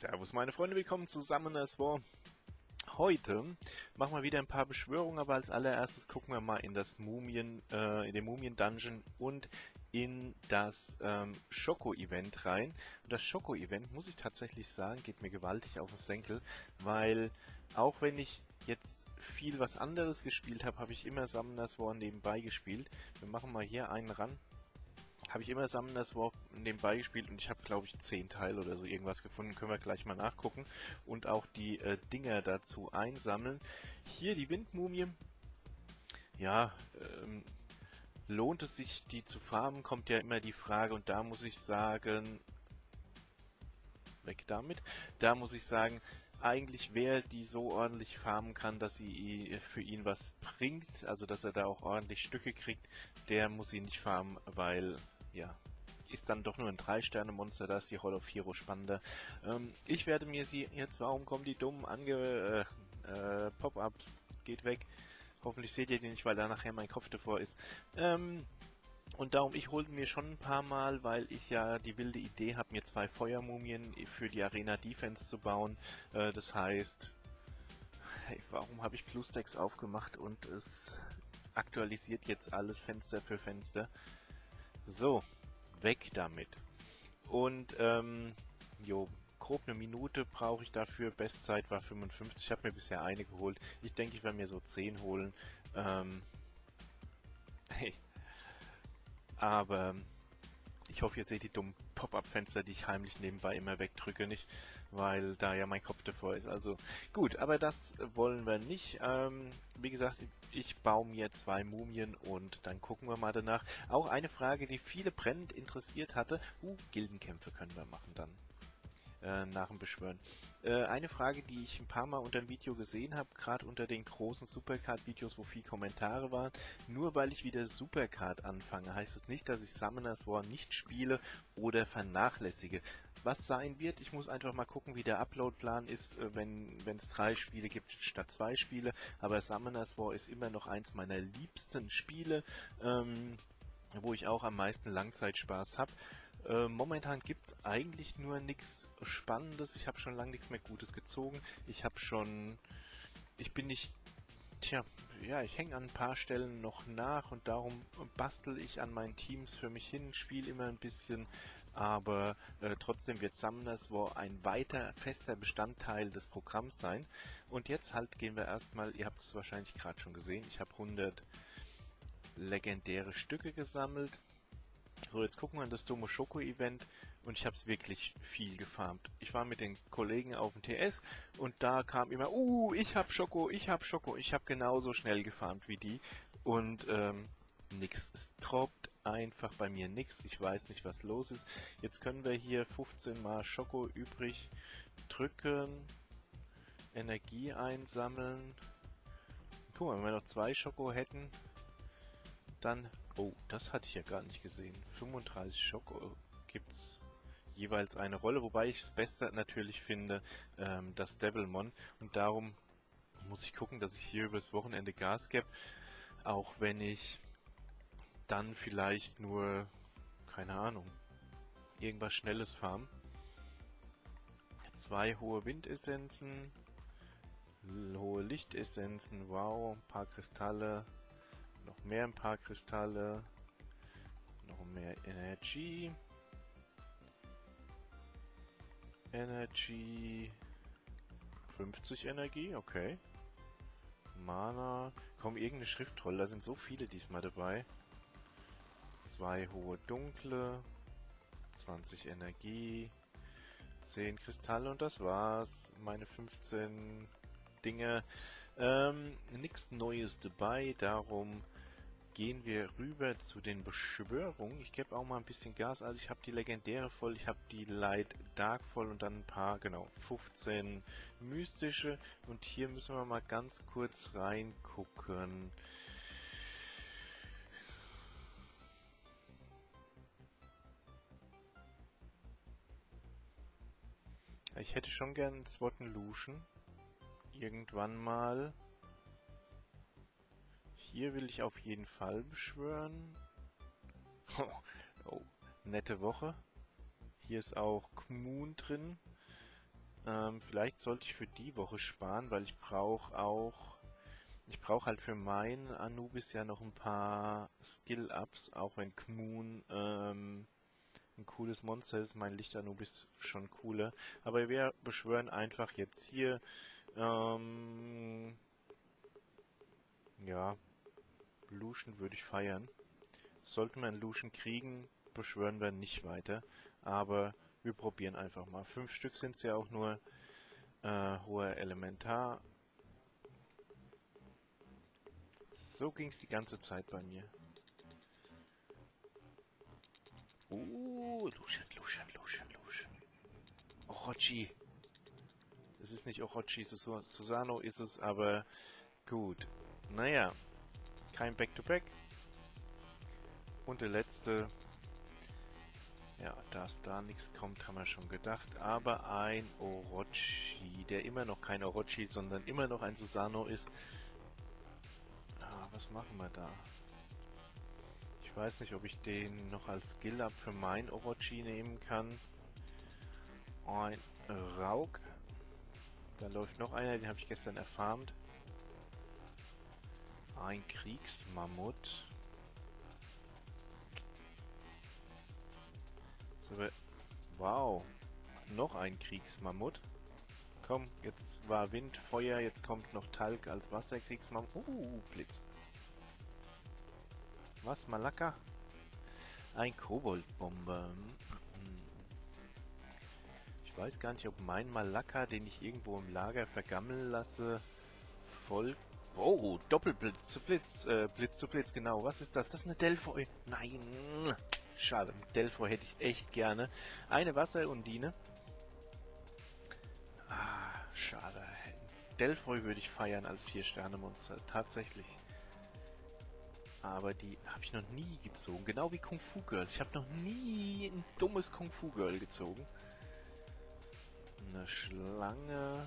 Servus meine Freunde, willkommen zu Summoners War. Heute machen wir wieder ein paar Beschwörungen, aber als allererstes gucken wir mal in das in den Mumien-Dungeon und in das Schoko-Event rein. Und das Schoko-Event, muss ich tatsächlich sagen, geht mir gewaltig auf den Senkel, weil auch wenn ich jetzt viel was anderes gespielt habe, habe ich immer Summoners War nebenbei gespielt. Wir machen mal hier einen ran. Habe ich immer Summoners War nebenbei gespielt und ich habe, glaube ich, 10 Teile oder so irgendwas gefunden. Können wir gleich mal nachgucken und auch die Dinger dazu einsammeln. Hier die Windmumie. Ja, lohnt es sich, die zu farmen, kommt ja immer die Frage. Und da muss ich sagen, weg damit. Da muss ich sagen, eigentlich wer die so ordentlich farmen kann, dass sie für ihn was bringt, also dass er da auch ordentlich Stücke kriegt, der muss ihn nicht farmen, weil, ja, ist dann doch nur ein 3-Sterne-Monster, da ist die Hall of Hero spannender. Ich werde mir sie, jetzt warum kommen die dummen Pop-Ups, geht weg, hoffentlich seht ihr die nicht, weil da nachher mein Kopf davor ist. Und darum, ich hole sie mir schon ein paar Mal, weil ich ja die wilde Idee habe, mir 2 Feuermumien für die Arena Defense zu bauen. Das heißt, hey, warum habe ich BlueStacks aufgemacht und es aktualisiert jetzt alles Fenster für Fenster? So, weg damit. Und, grob eine Minute brauche ich dafür. Bestzeit war 55. Ich habe mir bisher eine geholt. Ich denke, ich werde mir so 10 holen. Hey. Aber ich hoffe, ihr seht die dummen Pop-Up-Fenster, die ich heimlich nebenbei immer wegdrücke, nicht, weil da ja mein Kopf davor ist. Also gut, aber das wollen wir nicht. Wie gesagt, ich baue mir 2 Mumien und dann gucken wir mal danach. Auch eine Frage, die viele brennend interessiert hatte. Gildenkämpfe können wir machen dann. Nach dem Beschwören. Eine Frage, die ich ein paar Mal unter dem Video gesehen habe, gerade unter den großen Supercard-Videos, wo viel Kommentare waren, nur weil ich wieder Supercard anfange, heißt es nicht, dass ich Summoners War nicht spiele oder vernachlässige. Was sein wird, ich muss einfach mal gucken, wie der Uploadplan ist, wenn es 3 Spiele gibt statt 2 Spiele, aber Summoners War ist immer noch eins meiner liebsten Spiele, wo ich auch am meisten Langzeitspaß habe. Momentan gibt es eigentlich nur nichts Spannendes. Ich habe schon lange nichts mehr Gutes gezogen. Ich bin nicht... Tja, ja, ich hänge an ein paar Stellen noch nach und darum bastel ich an meinen Teams für mich hin, spiele immer ein bisschen, aber trotzdem wird Summoners War ein weiter fester Bestandteil des Programms sein. Und jetzt halt gehen wir erstmal, ihr habt es wahrscheinlich gerade schon gesehen, ich habe 100 legendäre Stücke gesammelt. So, jetzt gucken wir in das Domo Schoko Event und ich habe es wirklich viel gefarmt. Ich war mit den Kollegen auf dem TS und da kam immer, ich hab Schoko, ich hab genauso schnell gefarmt wie die und nix. Es droppt einfach bei mir nix. Ich weiß nicht, was los ist. Jetzt können wir hier 15 mal Schoko übrig drücken, Energie einsammeln. Guck mal, wenn wir noch 2 Schoko hätten, dann... Oh, das hatte ich ja gar nicht gesehen. 35 Schoko gibt's jeweils eine Rolle, wobei ich es Beste natürlich finde, das Devilmon. Und darum muss ich gucken, dass ich hier übers Wochenende Gas gebe, auch wenn ich dann vielleicht nur, keine Ahnung, irgendwas Schnelles farm. 2 hohe Windessenzen, hohe Lichtessenzen, wow, ein paar Kristalle. Noch mehr ein paar Kristalle, noch mehr Energie, 50 Energie, okay. Mana, komm, irgendeine Schriftrolle, da sind so viele diesmal dabei. 2 hohe Dunkle, 20 Energie, 10 Kristalle und das war's. Meine 15 Dinge. Nichts Neues dabei, darum gehen wir rüber zu den Beschwörungen. Ich gebe auch mal ein bisschen Gas, also ich habe die Legendäre voll, ich habe die Light Dark voll und dann ein paar, genau, 15 mystische. Und hier müssen wir mal ganz kurz reingucken. Ich hätte schon gern einen Swotten Lucian. Irgendwann mal. Hier will ich auf jeden Fall beschwören. Oh, nette Woche. Hier ist auch Gmoon drin. Vielleicht sollte ich für die Woche sparen, weil ich brauche halt für meinen Anubis ja noch ein paar Skill-Ups, auch wenn Gmoon ein cooles Monster ist. Mein Licht-Anubis schon cooler. Aber wir beschwören einfach jetzt hier, ja, Lucian würde ich feiern. Sollten wir einen Lucian kriegen, beschwören wir nicht weiter. Aber wir probieren einfach mal. 5 Stück sind es ja auch nur. Hoher Elementar. So ging es die ganze Zeit bei mir. Lucian. Orochi. Es ist nicht Orochi, Susano ist es, aber gut. Naja, kein Back-to-Back. Und der letzte. Ja, dass da nichts kommt, haben wir schon gedacht. Aber ein Orochi, der immer noch kein Orochi, sondern immer noch ein Susano ist. Was machen wir da? Ich weiß nicht, ob ich den noch als Skill-Up für mein Orochi nehmen kann. Ein Rauk. Da läuft noch einer, den habe ich gestern erfarmt. Ein Kriegsmammut. So, wow. Noch ein Kriegsmammut. Komm, jetzt war Wind, Feuer, jetzt kommt noch Talg als Wasserkriegsmammut. Blitz. Was, Malaka? Ein Koboldbomber. Ich weiß gar nicht, ob mein Malaka, den ich irgendwo im Lager vergammeln lasse, voll... Oh, Doppelblitz zu Blitz. Blitz zu Blitz, genau. Was ist das? Das ist eine Delphoy. Nein. Schade, mit Delphoy hätte ich echt gerne. Eine Wasserundine. Schade. Delphoy würde ich feiern als 4-Sterne-Monster. Tatsächlich. Aber die habe ich noch nie gezogen. Genau wie Kung Fu Girls. Ich habe noch nie ein dummes Kung Fu Girl gezogen. Eine Schlange.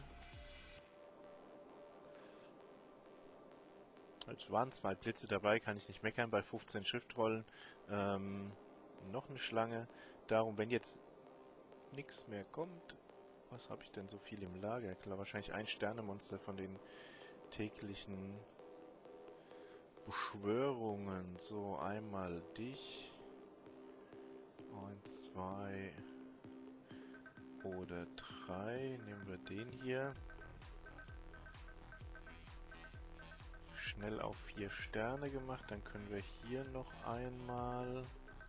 Es waren 2 Blitze dabei, kann ich nicht meckern. Bei 15 Schriftrollen. Noch eine Schlange. Darum, wenn jetzt nichts mehr kommt. Was habe ich denn so viel im Lager? Klar, wahrscheinlich ein Sternemonster von den täglichen Beschwörungen. So, einmal dich. 1, 2 oder 3. Nehmen wir den hier. Schnell auf 4 Sterne gemacht. Dann können wir hier noch einmal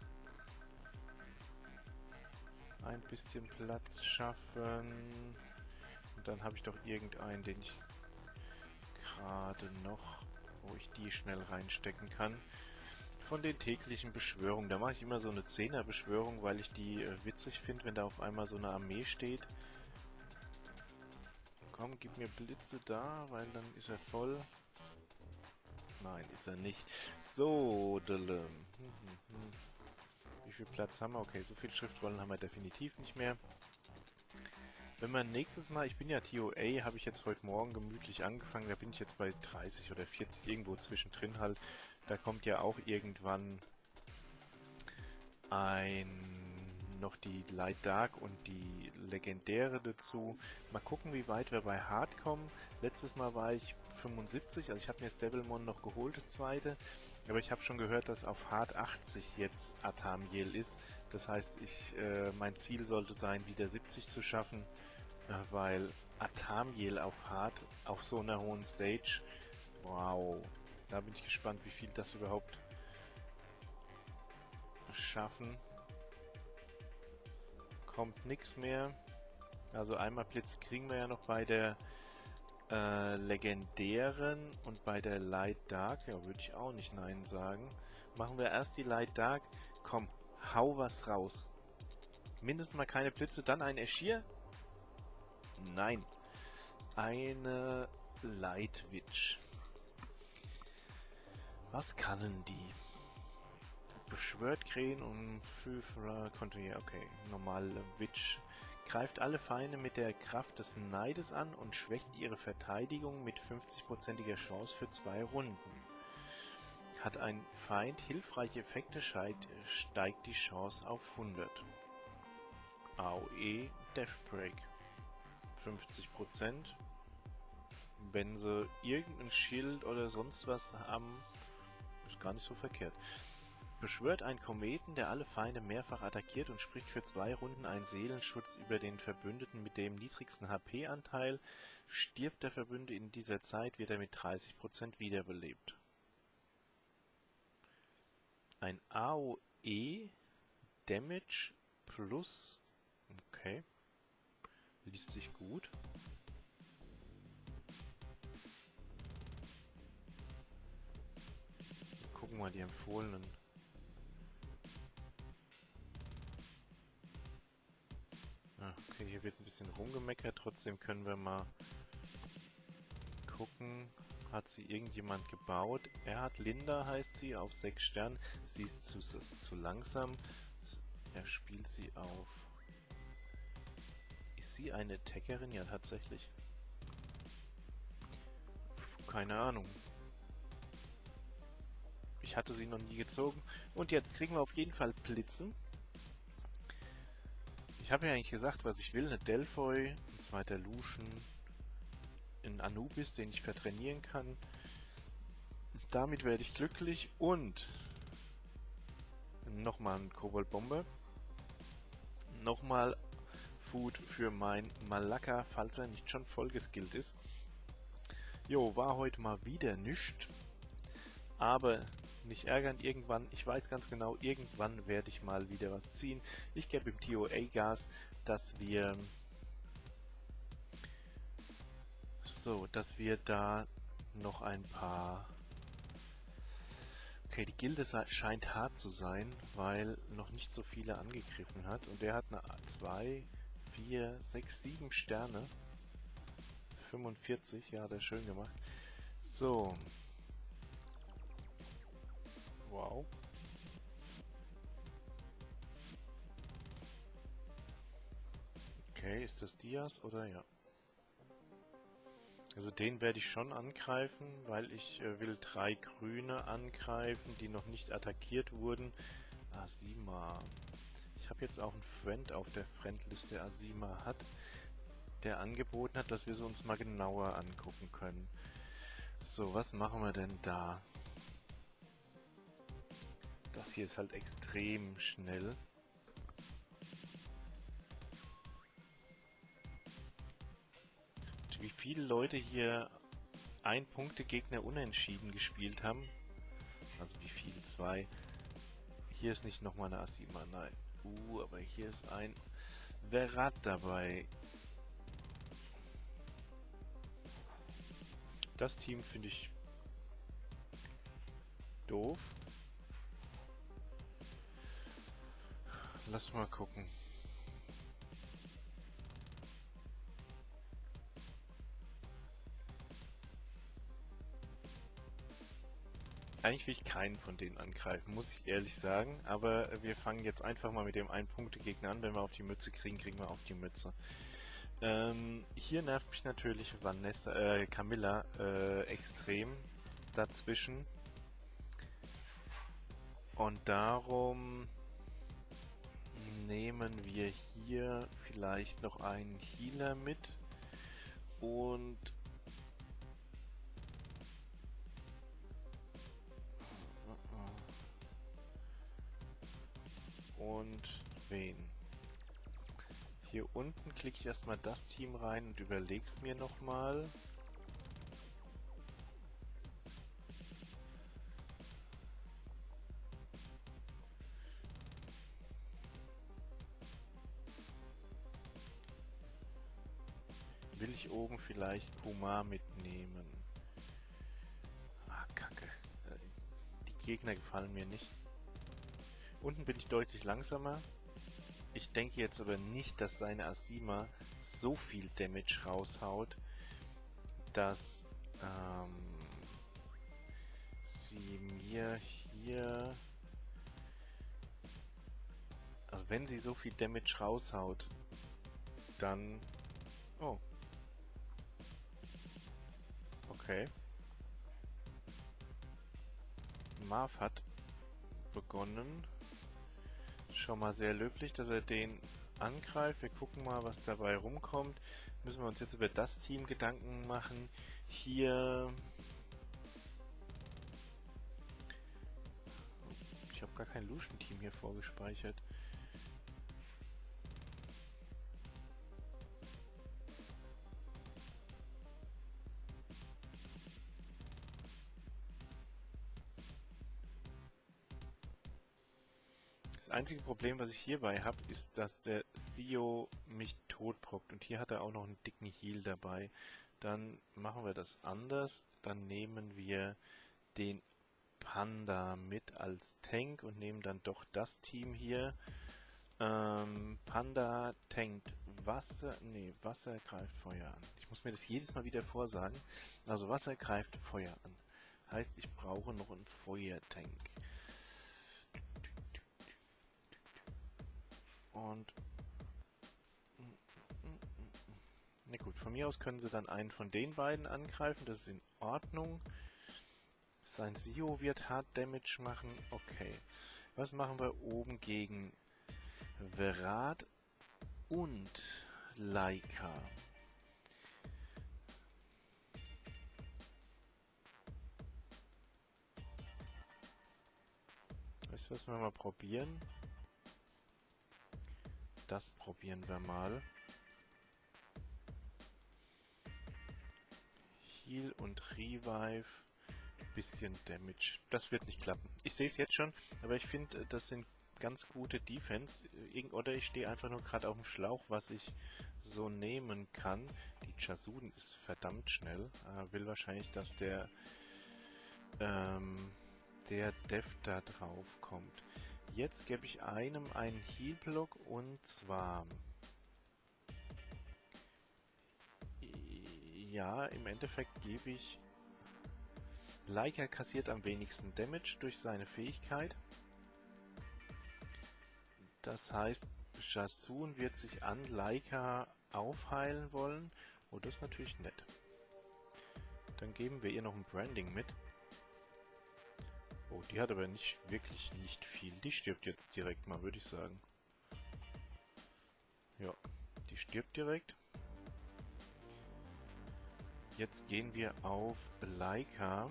ein bisschen Platz schaffen. Und dann habe ich doch irgendeinen, den ich gerade noch, wo ich die schnell reinstecken kann. Von den täglichen Beschwörungen. Da mache ich immer so eine 10er-Beschwörung, weil ich die witzig finde, wenn da auf einmal so eine Armee steht. Komm, gib mir Blitze da, weil dann ist er voll. Nein, ist er nicht. So, wie viel Platz haben wir? Okay, so viele Schriftrollen haben wir definitiv nicht mehr. Wenn wir nächstes Mal, ich bin ja TOA, habe ich jetzt heute Morgen gemütlich angefangen, da bin ich jetzt bei 30 oder 40, irgendwo zwischendrin halt. Da kommt ja auch irgendwann noch die Light Dark und die Legendäre dazu. Mal gucken, wie weit wir bei Hard kommen. Letztes Mal war ich 75, also ich habe mir das Devilmon noch geholt, das zweite. Aber ich habe schon gehört, dass auf Hard 80 jetzt Atamiel ist. Das heißt, mein Ziel sollte sein, wieder 70 zu schaffen, weil Atamiel auf Hard, auf so einer hohen Stage, wow, da bin ich gespannt, wie viel das überhaupt schaffen. Kommt nichts mehr. Also einmal Blitze kriegen wir ja noch bei der Legendären und bei der Light Dark. Ja, würde ich auch nicht Nein sagen. Machen wir erst die Light Dark. Komm, hau was raus. Mindestens mal keine Blitze, dann ein Eschir? Nein. Eine Light Witch. Was kann die? Beschwört Krähen und Führer kontinuiert. Okay, normale Witch. Greift alle Feinde mit der Kraft des Neides an und schwächt ihre Verteidigung mit 50%iger Chance für 2 Runden. Hat ein Feind hilfreiche Effekte, steigt die Chance auf 100. AOE Deathbreak. 50%. Wenn sie irgendein Schild oder sonst was haben, ist gar nicht so verkehrt. Beschwört einen Kometen, der alle Feinde mehrfach attackiert und spricht für 2 Runden einen Seelenschutz über den Verbündeten mit dem niedrigsten HP-Anteil. Stirbt der Verbündete in dieser Zeit, wird er mit 30% wiederbelebt. Ein AOE Damage plus. Okay. Liest sich gut. Gucken wir mal die empfohlenen. Okay, hier wird ein bisschen rumgemeckert, trotzdem können wir mal gucken. Hat sie irgendjemand gebaut? Er hat Linda, heißt sie, auf 6 Sternen. Sie ist zu langsam. Er spielt sie auf. Ist sie eine Attackerin? Ja, tatsächlich. Keine Ahnung. Ich hatte sie noch nie gezogen. Und jetzt kriegen wir auf jeden Fall Blitzen. Ich habe ja eigentlich gesagt, was ich will. Eine Delphoy, ein zweiter Lucian, ein Anubis, den ich vertrainieren kann. Damit werde ich glücklich. Und nochmal ein Kobold-Bomber. Nochmal Food für mein Malaka, falls er nicht schon voll geskillt ist. Jo, war heute mal wieder nichts. Aber nicht ärgern, irgendwann, ich weiß ganz genau, irgendwann werde ich mal wieder was ziehen. Ich gebe im TOA Gas, dass wir da noch ein paar... Okay, die Gilde scheint hart zu sein, weil noch nicht so viele angegriffen hat. Und der hat eine 2, 4, 6, 7 Sterne. 45, ja, der schön gemacht. So. Wow. Okay, ist das Diaz oder ja? Also den werde ich schon angreifen, weil ich will 3 Grüne angreifen, die noch nicht attackiert wurden. Azima. Ich habe jetzt auch einen Friend auf der Friendliste, Azima hat, der angeboten hat, dass wir sie uns mal genauer angucken können. So, was machen wir denn da? Das hier ist halt extrem schnell. Wie viele Leute hier Ein-Punkte-Gegner unentschieden gespielt haben. Also wie viele? 2. Hier ist nicht nochmal eine Azima, nein. Aber hier ist ein Verrat dabei. Das Team finde ich doof. Lass mal gucken. Eigentlich will ich keinen von denen angreifen, muss ich ehrlich sagen. Aber wir fangen jetzt einfach mal mit dem Ein-Punkte-Gegner an. Wenn wir auf die Mütze kriegen, kriegen wir auf die Mütze. Hier nervt mich natürlich Camilla extrem dazwischen. Und darum nehmen wir hier vielleicht noch einen Healer mit. Und wen? Hier unten klicke ich erstmal das Team rein und überlege es mir nochmal. Will ich oben vielleicht Kumar mitnehmen? Ah, Kacke. Die Gegner gefallen mir nicht. Unten bin ich deutlich langsamer. Ich denke jetzt aber nicht, dass seine Azima so viel Damage raushaut, dass sie mir hier... Also wenn sie so viel Damage raushaut, dann... Oh. Okay. Marv hat begonnen. Schon mal sehr löblich, dass er den angreift. Wir gucken mal, was dabei rumkommt. müssen wir uns jetzt über das Team Gedanken machen. Hier... Ich habe gar kein Lucian-Team hier vorgespeichert. Das einzige Problem, was ich hierbei habe, ist, dass der Theo mich totprockt. Und hier hat er auch noch einen dicken Heal dabei. Dann machen wir das anders. Dann nehmen wir den Panda mit als Tank und nehmen dann doch das Team hier. Panda tankt Wasser. Nee, Wasser greift Feuer an. Ich muss mir das jedes Mal wieder vorsagen. Also Wasser greift Feuer an. Heißt, ich brauche noch einen Feuertank. Und na gut, von mir aus können sie dann einen von den beiden angreifen, das ist in Ordnung. Sein Sio wird Hard Damage machen, okay. Was machen wir oben gegen Verrat und Laika? Weißt du, was wir mal probieren? Das probieren wir mal. Heal und Revive. Bisschen Damage. Das wird nicht klappen. Ich sehe es jetzt schon, aber ich finde, das sind ganz gute Defense. Oder ich stehe einfach nur gerade auf dem Schlauch, was ich so nehmen kann. Die Jasuden ist verdammt schnell. Will wahrscheinlich, dass der Dev da drauf kommt. Jetzt gebe ich einem einen Heal-Block und zwar... Ja, im Endeffekt gebe ich... Laika kassiert am wenigsten Damage durch seine Fähigkeit. Das heißt, Jasun wird sich an Laika aufheilen wollen. Oh, das ist natürlich nett. Dann geben wir ihr noch ein Branding mit. Oh, die hat aber wirklich nicht viel. Die stirbt jetzt direkt mal, würde ich sagen. Ja, die stirbt direkt. Jetzt gehen wir auf Laika.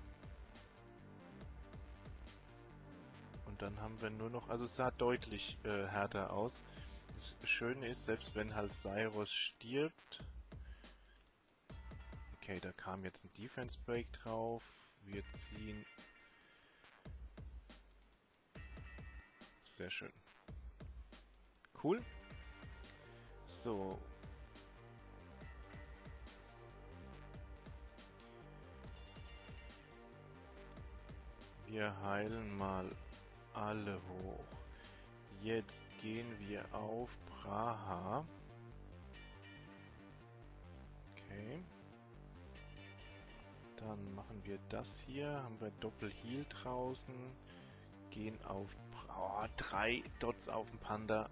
Und dann haben wir nur noch... Also es sah deutlich härter aus. Das Schöne ist, selbst wenn halt Cyrus stirbt... Okay, da kam jetzt ein Defense Break drauf. Wir ziehen... Sehr schön. Cool. So. Wir heilen mal alle hoch. Jetzt gehen wir auf Praha. Okay. Dann machen wir das hier. Haben wir Doppel-Heal draußen. Gehen auf... Oh, 3 Dots auf dem Panda.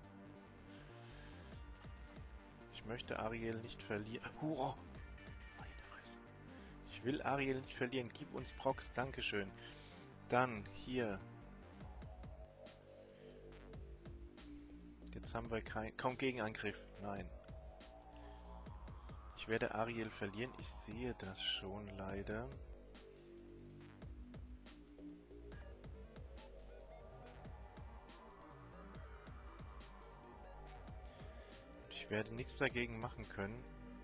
Ich möchte Ariel nicht verlieren. Oh, meine Fresse. Ich will Ariel nicht verlieren. Gib uns Prox. Dankeschön. Dann hier. Jetzt haben wir kaum Gegenangriff. Nein. Ich werde Ariel verlieren. Ich sehe das schon leider. Ich werde nichts dagegen machen können.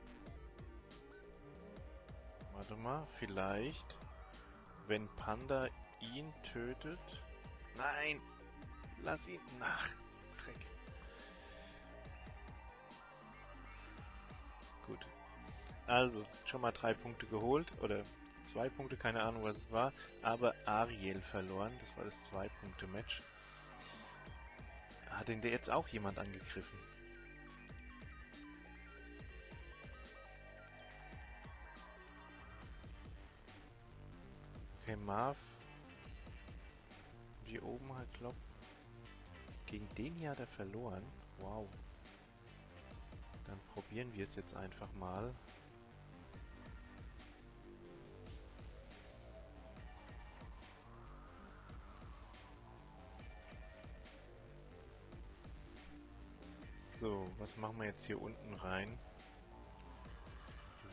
Warte mal, vielleicht, wenn Panda ihn tötet. Nein! Lass ihn nach! Dreck. Gut. Also, schon mal 3 Punkte geholt. Oder 2 Punkte, keine Ahnung, was es war. Aber Ariel verloren. Das war das 2-Punkte-Match. Hat denn der jetzt auch jemand angegriffen? Okay, Marv. Hier oben halt Klopp. Gegen den hier hat er verloren. Wow. Dann probieren wir es jetzt einfach mal. So, was machen wir jetzt hier unten rein?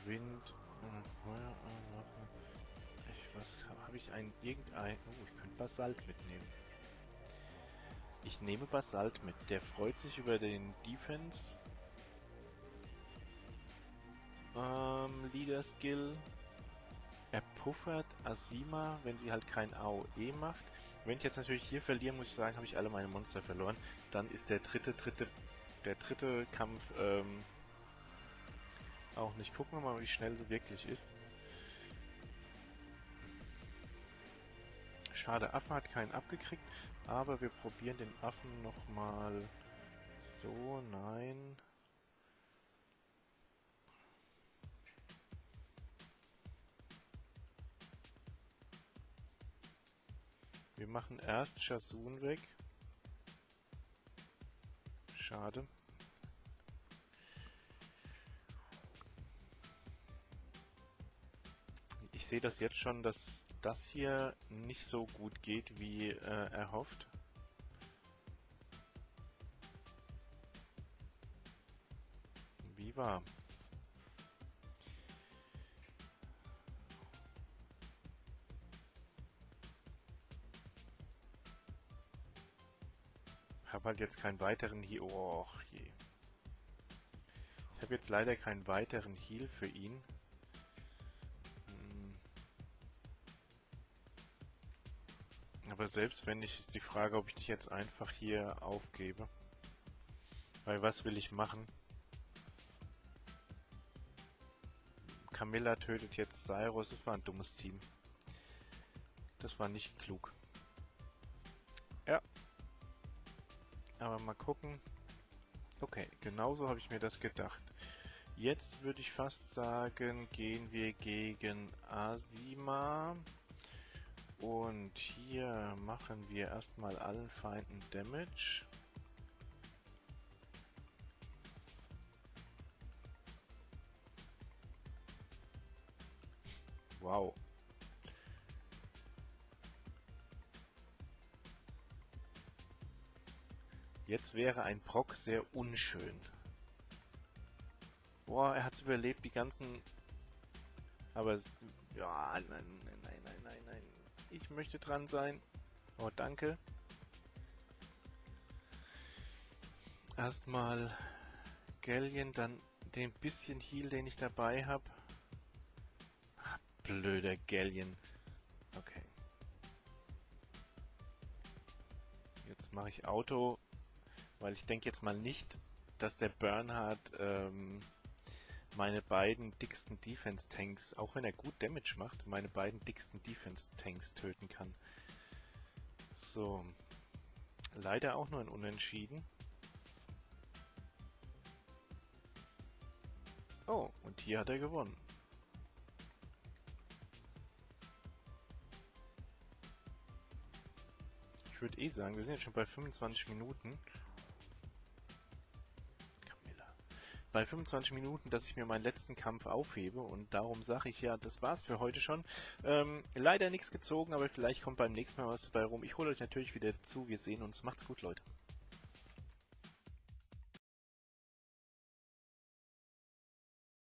Wind, Feuer, was habe ich irgendein... Oh, ich könnte Basalt mitnehmen. Ich nehme Basalt mit. Der freut sich über den Defense. Leader Skill. Er puffert Asima, wenn sie halt kein AOE macht. Wenn ich jetzt natürlich hier verliere, muss ich sagen, habe ich alle meine Monster verloren. Dann ist der dritte Kampf auch nicht. Gucken wir mal, wie schnell sie wirklich ist. Schade, Affe hat keinen abgekriegt, aber wir probieren den Affen nochmal. So, nein. Wir machen erst Shasun weg. Schade. Ich sehe das jetzt schon, dass das hier nicht so gut geht, wie erhofft. Wie war? Ich habe halt jetzt keinen weiteren Heal. Oh je. Ich habe jetzt leider keinen weiteren Heal für ihn. Aber selbst wenn nicht, ist die Frage, ob ich dich jetzt einfach hier aufgebe. Weil was will ich machen? Camilla tötet jetzt Cyrus. Das war ein dummes Team. Das war nicht klug. Ja. Aber mal gucken. Okay, genauso habe ich mir das gedacht. Jetzt würde ich fast sagen, gehen wir gegen Asima. Und hier machen wir erstmal allen Feinden Damage. Wow. Jetzt wäre ein Proc sehr unschön. Boah, er hat's überlebt, die ganzen... Aber es... Ja, nein. Ich möchte dran sein. Oh, danke. Erstmal Galleon, dann den bisschen Heal, den ich dabei habe. Blöder Galleon. Okay. Jetzt mache ich Auto, weil ich denke jetzt mal nicht, dass der Bernhard meine beiden dicksten Defense-Tanks, auch wenn er gut Damage macht, meine beiden dicksten Defense-Tanks töten kann. So. Leider auch nur ein Unentschieden. Oh, und hier hat er gewonnen. Ich würde eh sagen, wir sind jetzt schon bei 25 Minuten. Bei 25 Minuten, dass ich mir meinen letzten Kampf aufhebe, und darum sage ich ja, das war's für heute schon. Leider nichts gezogen, aber vielleicht kommt beim nächsten Mal was dabei rum. Ich hole euch natürlich wieder zu. Wir sehen uns. Macht's gut, Leute.